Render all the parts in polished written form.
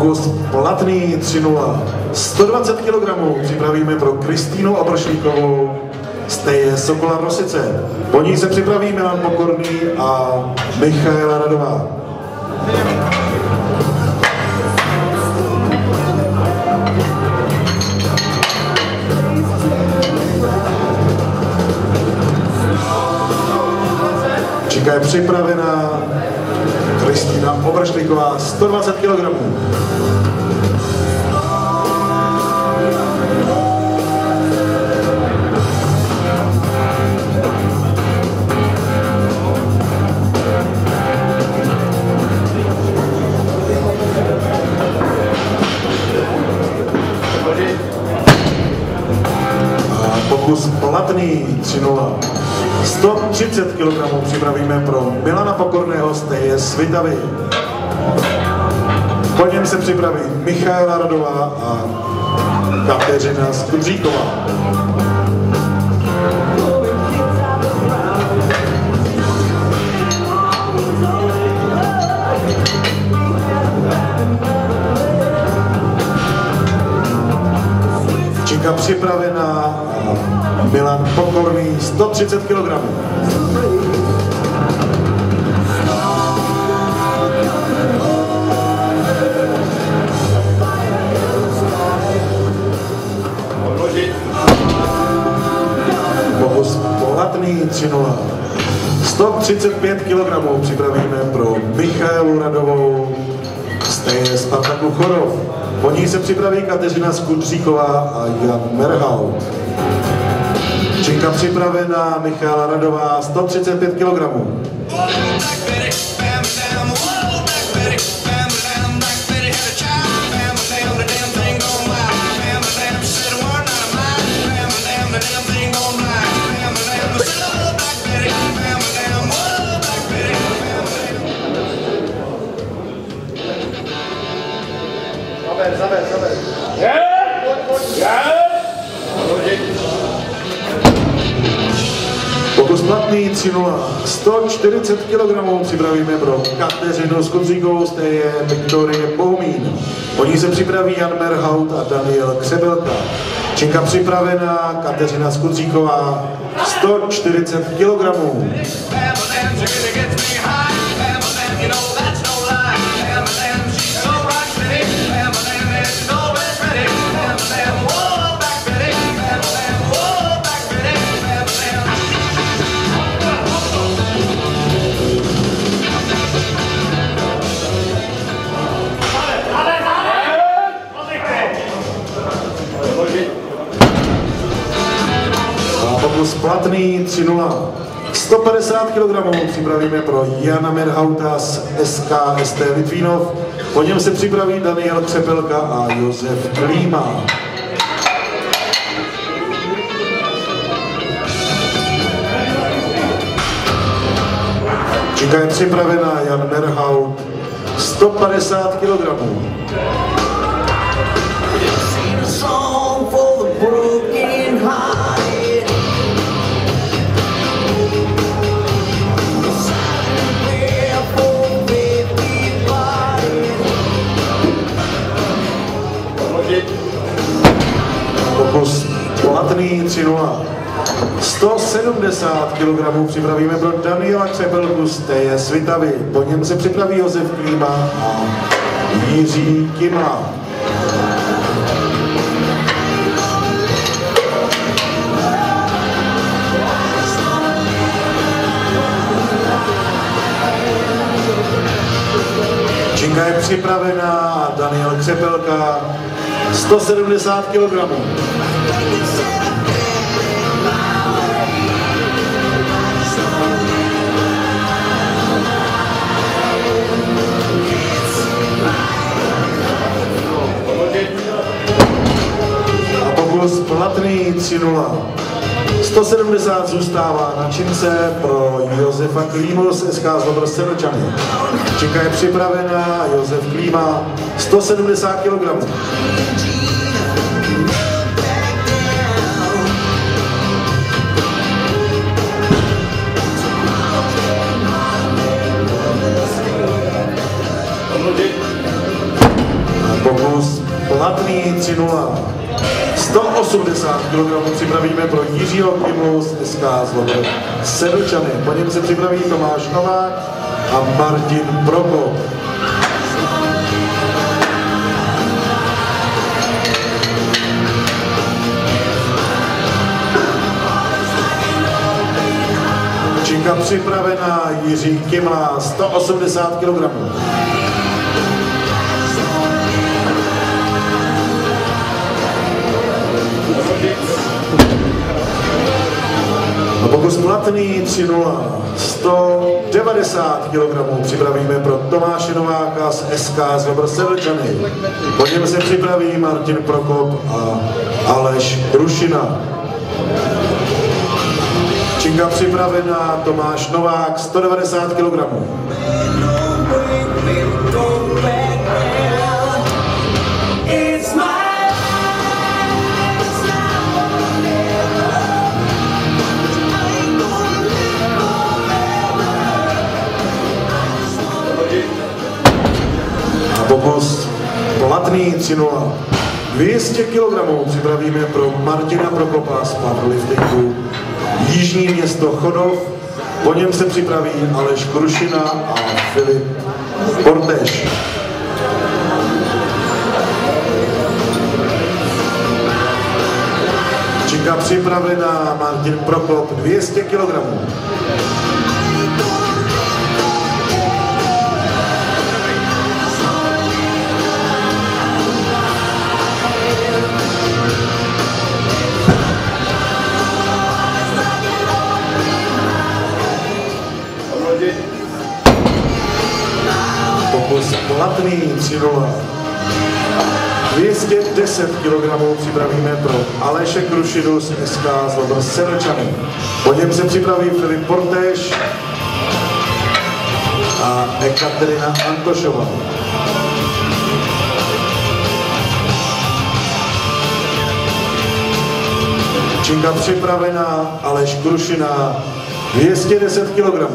Pokus platný 3-0. 120 kg připravíme pro Kristýnu Obršlíkovou z Teje Sokola Rosice. Po ní se připraví Milan Pokorný a Michaela Radová. Činka je připravená. Kristýna Obršlíková, 120 kg. Pokus platný 3-0. 130 kg připravíme pro Milana Pokorného z Teje Svitavy. Po něm se připraví Michaela Radová a Kateřina Skudříková. Činka připravená. Milan Pokorný, 130 kg. Pokus platný 3-0. 135 kg připravíme pro Michaelu Radovou z Teje Spartaku Chorov. Po ní se připraví Kateřina Skudříková a Jan Merhaut. Činka připravená, Michaela Radová, 135 kg. Pokus platný 3-0. 140 kg připravíme pro Kateřinu Skudříkovou z Teje Viktorie Bohumín. Po ní se připraví Jan Merhaut a Daniel Křebelka. Činka připravená, Kateřina Skudříková, 140 kg. Pokus platný 3-0. 150 kg připravíme pro Jana Merhauta z SKST Litvínov. Po něm se připraví Daniel Křepelka a Josef Klíma. Činka je připravená, Jan Merhaut, 150 kg. Pokus platný 3-0. 170 kg připravíme pro Daniela Křepelku z Teje Svitavy. Po něm se připraví Josef Klíma a Jiří Kimla. Činka je připravená, Daniel Křepelka, 170 kg. A pokus platný 3-0. 170 zůstává na čince pro Josefa Klímu z SK Zlobr Sedlčany. Činka je připravená, Josef Klíma, 170 kg. 3-0. 180 kg připravíme pro Jiřího Kymlu z SK Zlobr Sedlčany. Po něm se připraví Tomáš Novák a Martin Prokop. Činka připravená, Jiří Kymla, 180 kg. A pokus platný 3-0, 190 kg připravíme pro Tomáše Nováka z SK Zlobr Sedlčany. Po něm se připraví Martin Prokop a Aleš Rušina. Činka připravená, Tomáš Novák, 190 kg. Pokus platný 3-0. 200 kg připravíme pro Martina Prokopa z powerliftingu Jižní Město Chodov. Po něm se připraví Aleš Krušina a Filip Portéš. Činka připravená, Martin Prokop, 200 kg. Pokus platný 3-0. 210 kg připravíme pro Aleše Krušinu z SK Zlobr Sedlčany. Po něm se připraví Filip Portéš a Ekaterina Antošová. Činka připravená, Aleš Krušina, 210 kg.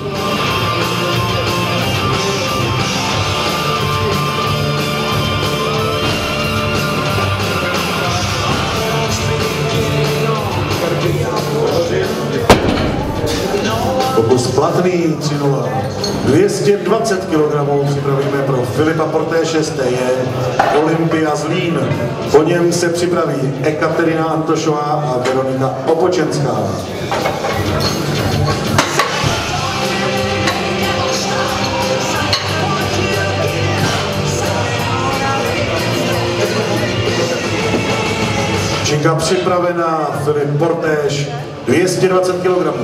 Pokus platný 3-0. 220 kg připravíme pro Filipa Portéše z TJ Olympia Zlín. Po něm se připraví Ekaterina Antošová a Veronika Opočenská. Činka připravená, Filip Portéš, 220 kg.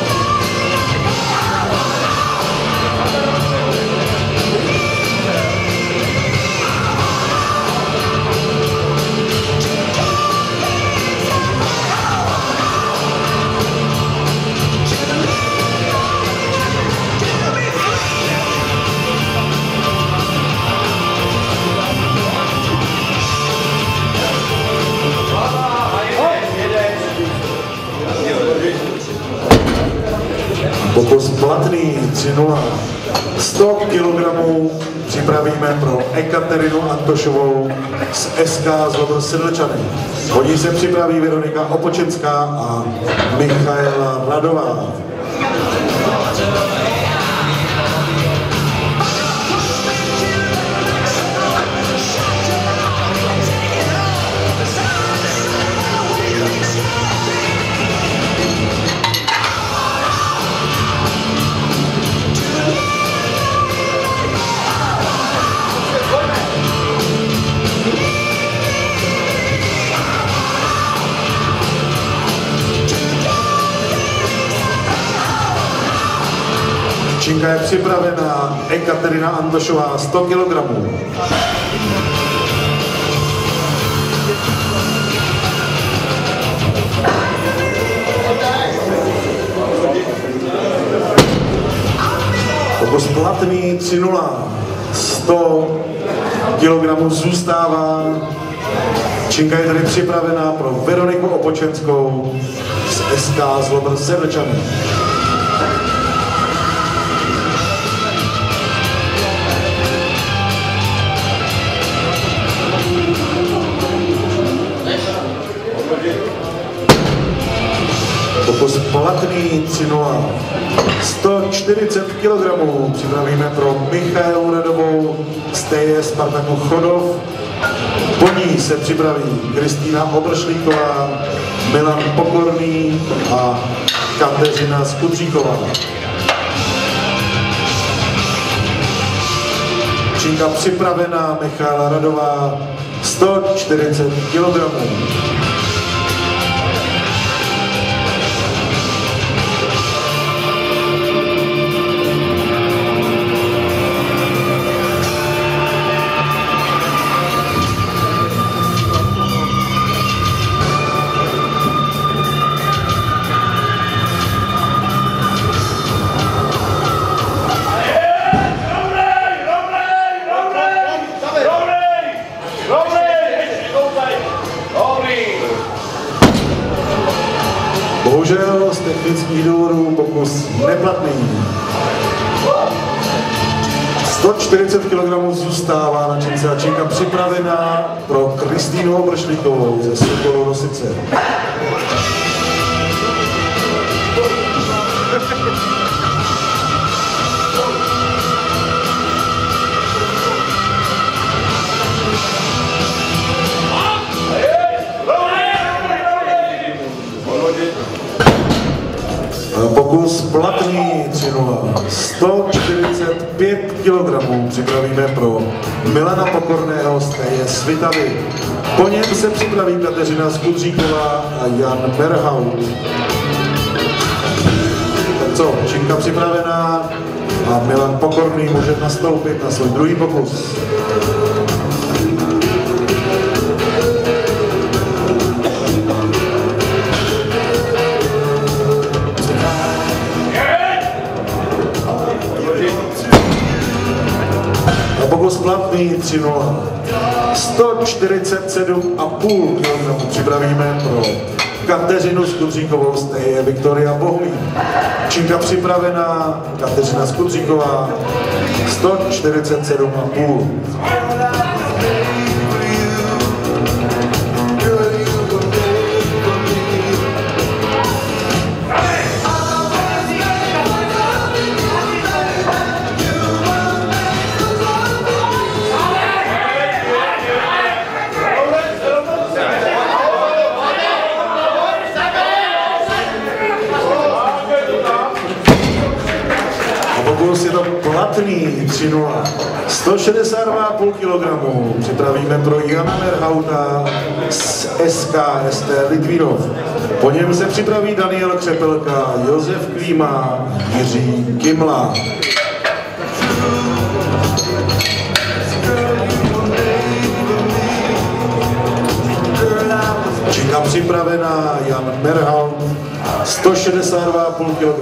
Pokus platný 3-0. 100 kg připravíme pro Ekaterinu Antošovou z SK Zlobr Sedlčany. Po ní se připraví Veronika Opočenská a Michaela Radová. Činka je připravená, Ekaterina Antošová, 100 kg. Pokus platný 3-0. 100 kg zůstává. Činka je tady připravená pro Veroniku Opočenskou z SK Zlobr Sedlčany. Pokus platný 3-0. 140 kg připravíme pro Michaelu Radovou z TJ Spartaku Chodov. Po ní se připraví Kristýna Obršlíková, Milan Pokorný a Kateřina Skudříková. Činka připravená, Michaela Radová, 140 kg. Bohužel z technických důvodů pokus neplatný. 140 kg zůstává na čince a činka připravená pro Kristýnu Obršlíkovou ze Sokolu Rosice. Pokus platný 3-0. 145 kg připravíme pro Milana Pokorného z TJ Svitavy. Po něm se připraví Kateřina Skudříková a Jan Merhaut. Tak co, činka připravená a Milan Pokorný může nastoupit na svůj druhý pokus. Pokus platný 3-0. 147,5 kg připravíme pro Kateřinu Skudříkovou z TJ Viktoria Bohumín. Činka připravená, Kateřina Skudříková, 147,5. Pokus je to platný 3-0. 162,5 kg připravíme pro Jana Merhauta z SKST Litvínov. Po něm se připraví Daniel Křepelka, Josef Klíma, Jiří Kimla. Činka připravená, Jan Merhaut, 162,5 kg.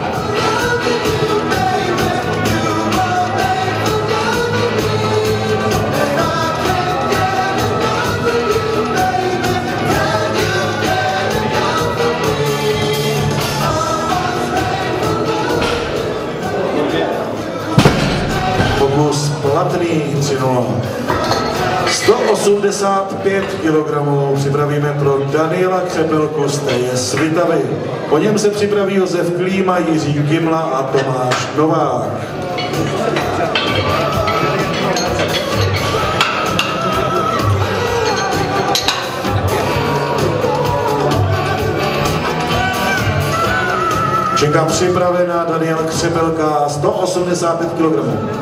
Pokus platný 3-0. 185 kg připravíme pro Daniela Křepelku z TJ Svitavy. Po něm se připraví Josef Klíma, Jiří Kimla a Tomáš Novák. Činka připravená, Daniel Křepelka, 185 kg.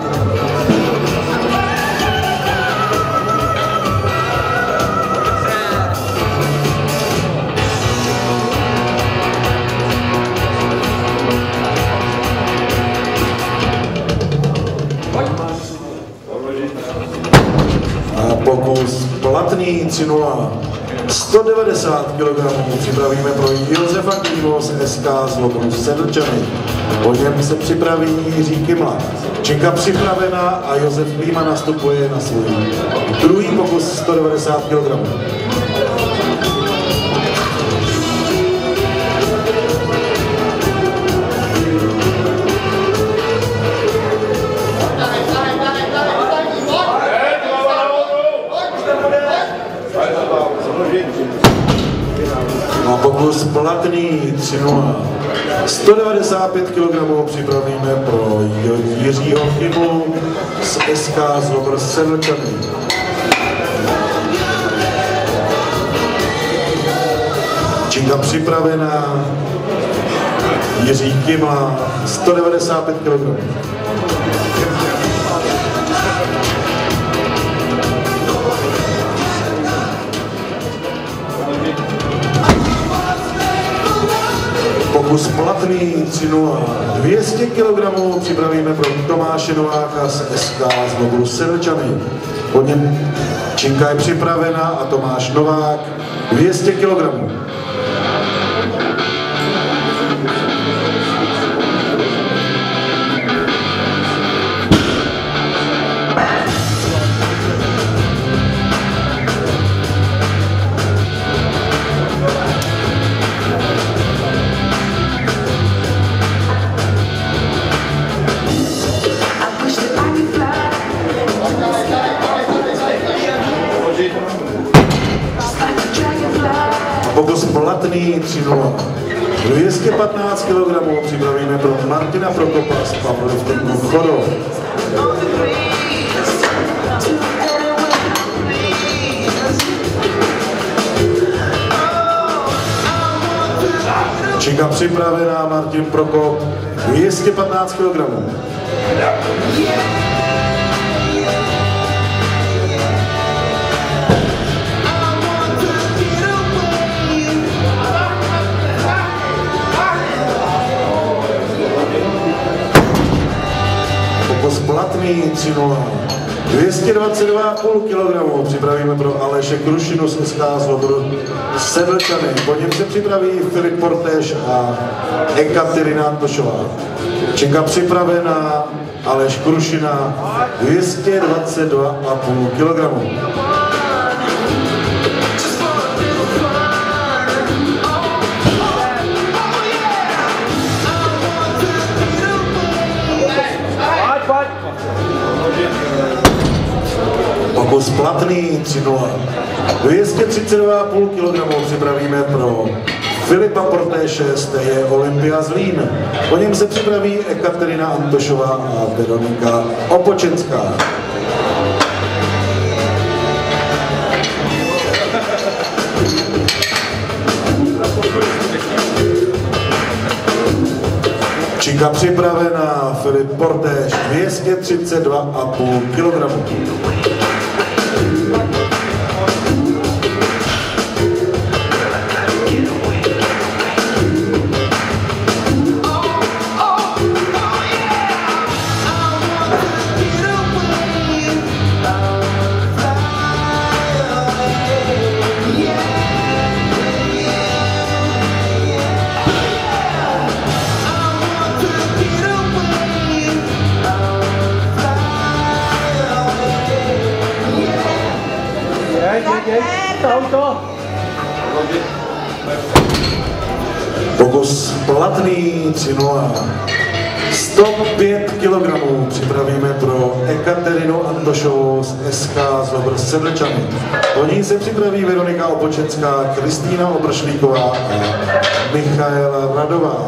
A pokus platný 3-0. 190 kg připravíme pro Josefa Klímu z SK Zlobru Sedlčany. Po něm se připraví Jiří Kimla. Činka připravená a Josef Klíma nastupuje na svůj druhý pokus 190 kg. 3-0. 195 kg připravíme pro Jiřího Chyblu z SK Zlobr Sedlčany. Činka připravená, Jiří Kymla, 195 kg. Pokus platný 3-0. 200 kg připravíme pro Tomáše Nováka z SK Zlobr Sedlčany. Po něm činka je připravena a Tomáš Novák 200 kg. Pokus platný 3-0. 215 kg připravíme pro Martina Prokopa z Pavlovky Chorov. Činka připravená, Martin Prokop, 215 kg. Platný 3-0. 222,5 kg připravíme pro Aleše Krušinu z SK Zlobr Sedlčany. Po něm se připraví Filip Portéš a Ekaterina Antošová. Činka připravená, Aleš Krušina, 222,5 kg. Pokus platný 3-0. 232,5 kg připravíme pro Filipa Portéše z TJ Olympia Zlín. Po něm se připraví Ekaterina Antošová a Veronika Opočenská. Činka připravená, Filip Portéš, 232,5 kg. Pokus platný 3-0. 105 kg připravíme pro Ekaterinu Antošovou z SK Zlobr Sedlčany. Po ní se připraví Veronika Opočenská, Kristýna Obršlíková a Michaela Radová.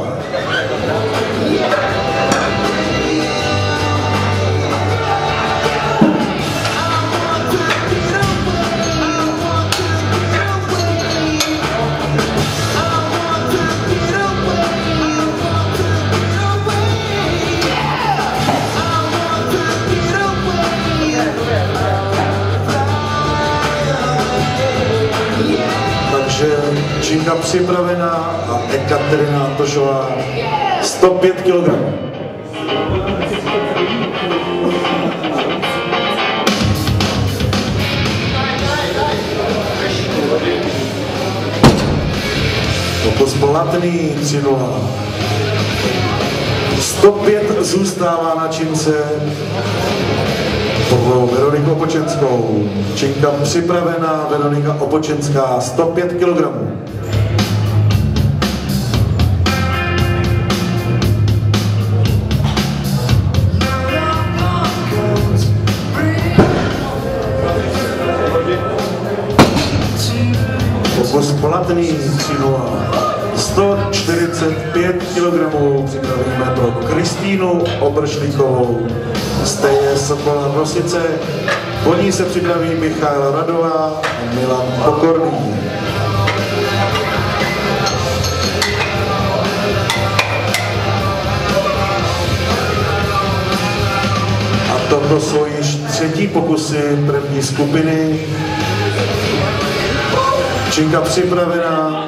Činka připravená a Ekaterina Antošová 105 kg. Pokus platný 3-0. 105 zůstává na čince pro Veroniku Opočenskou. Činka připravená, Veronika Opočenská, 105 kg. Pokus platný 3-0. 140 kg připravíme pro Kristýnu Obršlíkovou z TS Sokola Rosice. Po ní se připraví Michaela Radová a Milan Pokorný. A toto jsou již třetí pokusy první skupiny. Činka připravená.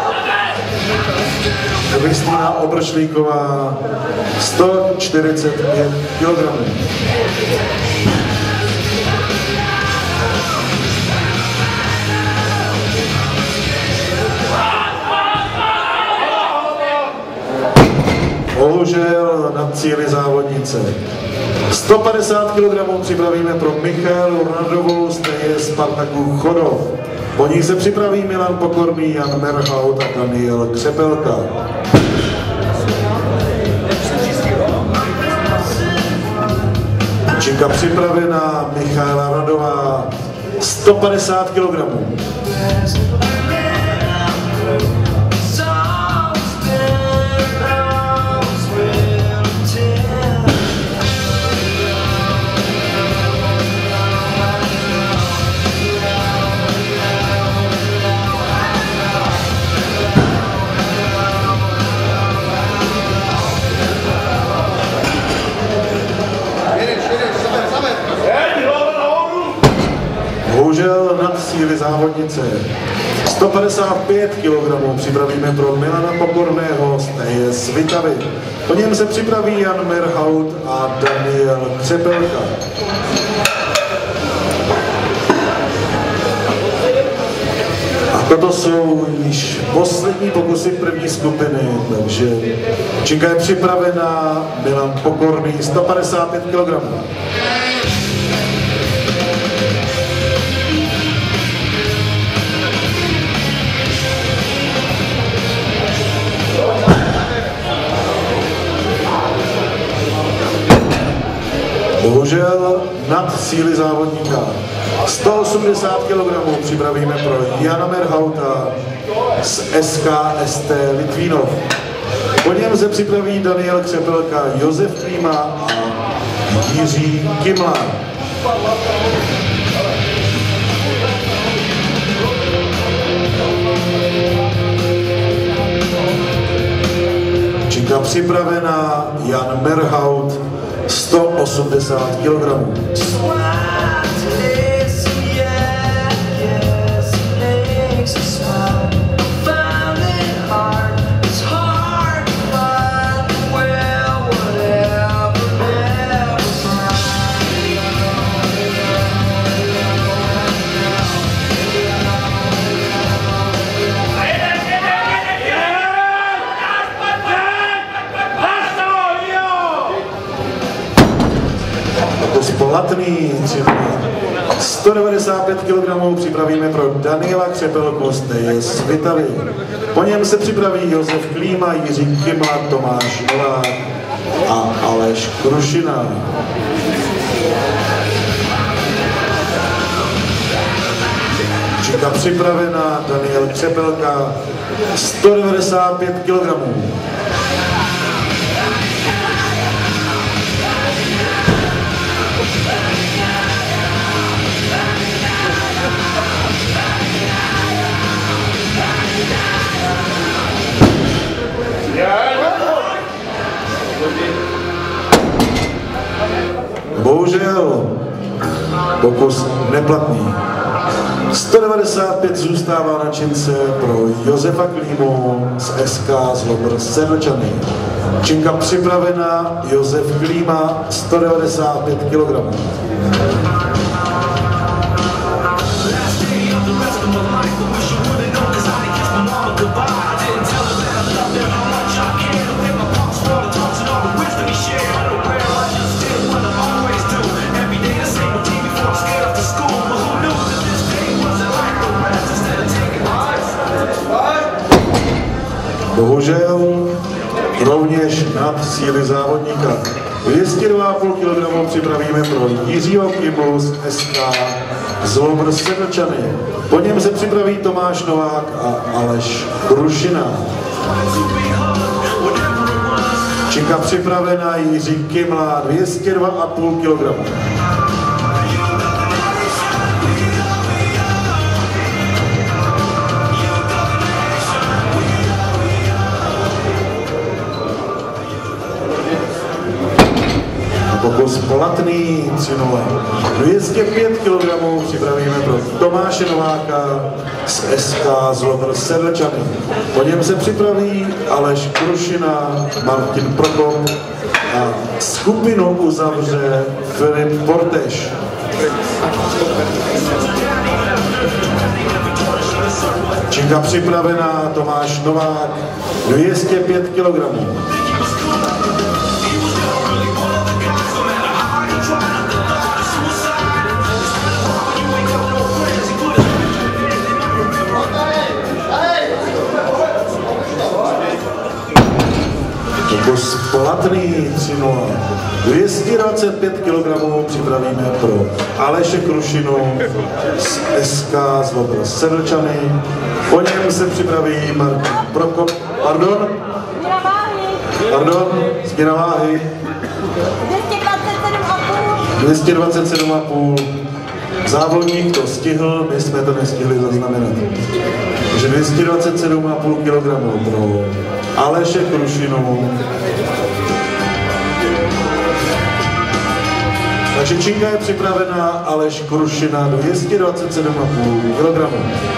Kristýna Obršlíková 145 kg. Bohužel na cíli závodnice. 150 kg připravíme pro Michaelu Radovou z TS Spartaku Chodov. Po ní se připraví Milan Pokorný, Jan Merhaut a Daniel Křepelka. Činka připravená, Michaela Radová 150 kg. Bohužel nad síly závodnice. 155 kg připravíme pro Milana Pokorného z TS Svitavy. Po něm se připraví Jan Merhaut a Daniel Křepelka. A toto jsou již poslední pokusy první skupiny, takže činka je připravená, Milan Pokorný 155 kg. Bohužel nad síly závodníka. 180 kg připravíme pro Jana Merhauta z SKST Litvínov. Po něm se připraví Daniel Křepelka, Josef Klíma a Jiří Kimla. Činka připravená, Jan Merhaut 180 kg. Polatný 195 kg připravíme pro Daniela Křepelku z TS Svitavy. Po něm se připraví Josef Klíma, Jiří Kimla, Tomáš Novák a Aleš Krušina. Činka připravená, Daniel Křepelka 195 kg. Bohužel pokus neplatný. 195 zůstává na čince pro Josefa Klímu z SK Zlobr Sedlčany. Činka připravená, Josef Klíma 195 kg. Bohužel rovněž nad síly závodníka. 202,5 kg připravíme pro Jiřího Kimlu z SK Zlobr Sedlčany. Po něm se připraví Tomáš Novák a Aleš Krušina. Činka připravena Jiří Kimla, 202,5 kg. Pokus Polatný 3-0. 205 kg připravíme pro Tomáše Nováka z SK Zlobr Sedlčany. Po něm se připraví Aleš Krušina, Martin Prokop a skupinu uzavře Filip Porteš. Činka připravená Tomáš Novák, 205 kg. Pokus Polatný 3-0. 225 kg připravíme pro Aleše Krušinu z SK Zlobr Sedlčany. Po něm se připraví Martin Prokop. Pardon, změna váhy. 227,5. Závodník to stihl, my jsme to nestihli zaznamenat. Takže 227,5 kg pro Aleše Krušinu. Takže činka je připravená, Aleš Krušina, 227,5 kg.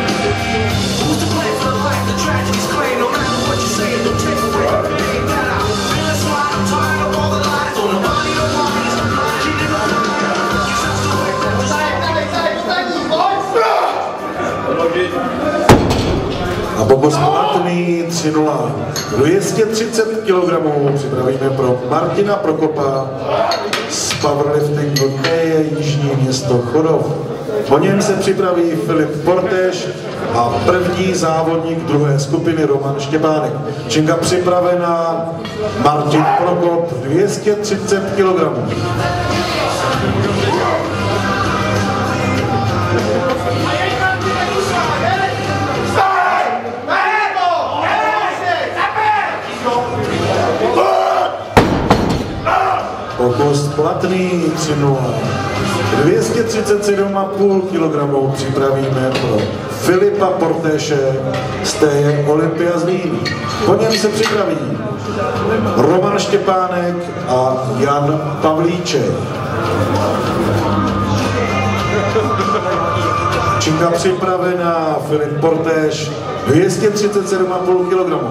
A pokus Polatný 3-0. 230 kg připravíme pro Martina Prokopa z powerliftingu Teje Jižní Město Chodov. Po něm se připraví Filip Porteš a první závodník druhé skupiny Roman Štěpánek. Činka připravená, Martin Prokop, 230 kg. Pokus Platný 3-0. 237,5 kg připravíme pro Filipa Portéše z Teje Olympia Zlín. Po něm se připraví Roman Štěpánek a Jan Pavlíček. Činka připravená, Filip Portéš, 237,5 kg.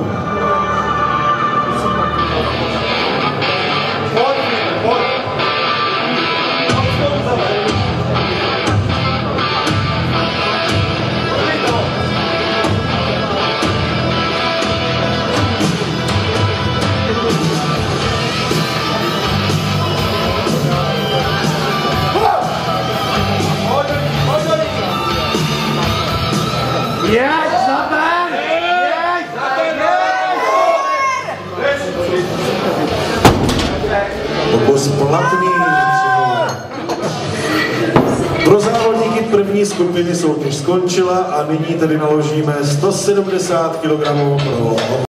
Pokus Platný. Pro závodníky první skupiny soutěž skončila a nyní tedy naložíme 170 kg pro